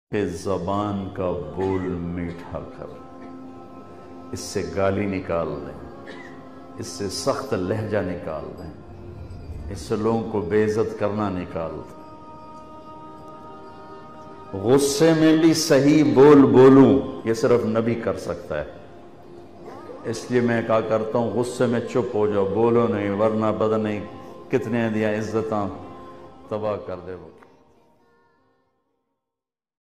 कि ज़बान का बोल मीठा कर, इससे गाली निकाल दें, इससे सख्त लहजा निकाल दें, इससे लोगों को बेइज्जत करना निकाल दें। गुस्से में भी सही बोल बोलूं, ये सिर्फ नबी कर सकता है। इसलिए मैं कहा करता हूं, गुस्से में चुप हो जाओ, बोलो नहीं, वरना पता नहीं कितने दिया इज्जत तबाह कर दे वो।